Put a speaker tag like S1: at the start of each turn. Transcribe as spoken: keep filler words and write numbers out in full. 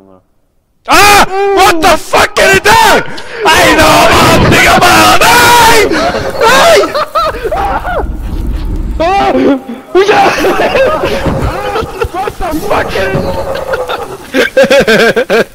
S1: Junge.
S2: Ah! What the fuck, get it down! I know, Mann, Digga, Mann! Nein! Nein! What the fuck, get it?